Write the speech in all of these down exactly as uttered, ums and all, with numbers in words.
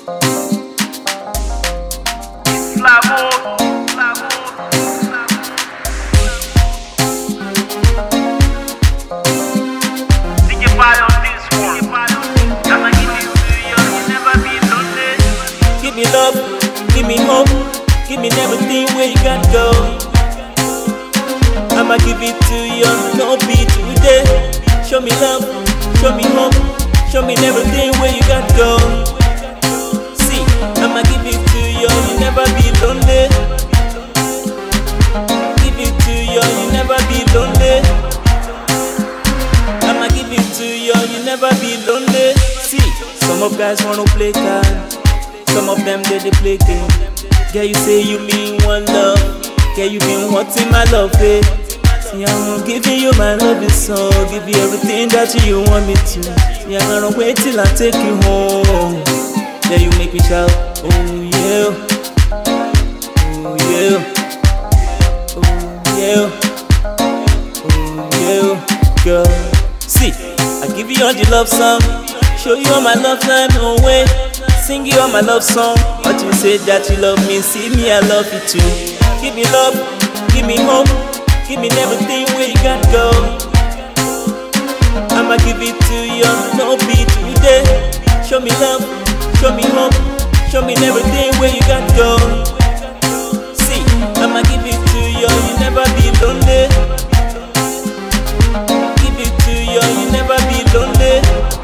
Give me love, give me hope, give me everything where you got go. I'ma give it to you, no be today. Show me love, show me hope, show me everything where you got go. See, I'ma give it to you, you never be lonely. Give it to you, you never be lonely. I'ma give it to you, you never be lonely. See, some of guys wanna play card. Some of them they, they play game. Girl, you say you mean one love. Girl, you been wanting my love, eh? See, I'm giving you my loving song. Give you everything that you want me to. Yeah, I'm gonna wait till I take you home. Then you make me shout, oh yeah, oh yeah, oh yeah, oh yeah, girl. See, I give you all the love song. Show you all my love time, no way. Sing you all my love song, but you say that you love me. See me, I love you too. Give me love, give me hope, give me everything where you got go. I'ma give it to you, no be today. Show me love, show me hope, show me everything where you got go. See, I'ma give it to you, you never be lonely. Give it to you, you never be lonely.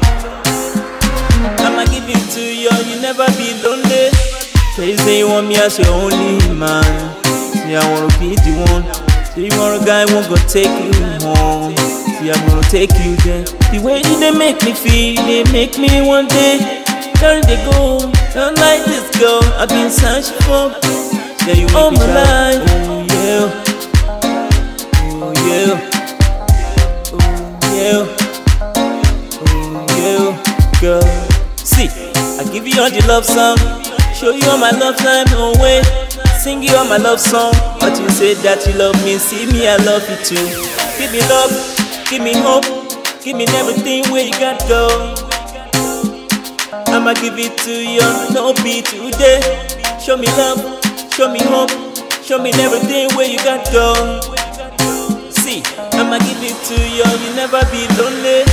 I'ma give it to you, you never be lonely. Say you say you want me as your only man. See, I wanna be the one. Say you want a guy won't go take you home. See, I'm gonna take you there. The way they make me feel, they make me one day. Turn they go, don't like this girl I've been searching for. Say you all my life. Oh yeah, oh yeah, oh yeah, oh yeah, girl. See, I give you all the love song. Show you all my love time, no way. Sing you all my love song, but you say that you love me. See me, I love you too. Give me love, give me hope, give me everything where you got go. I'ma give it to you, no be today. Show me love, show me hope, show me everything where you got go. See, I'ma give it to you, you never be lonely.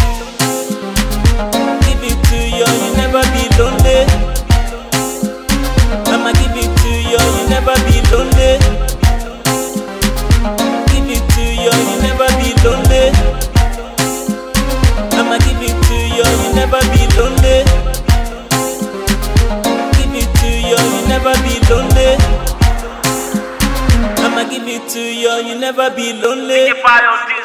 Give it to you, you never be lonely. I'ma give it to you, you never be lonely. Give it to you, you never be lonely. I'ma give it to you, you never be lonely. Give it to you, you never be lonely. I'ma give it to you, you never be lonely.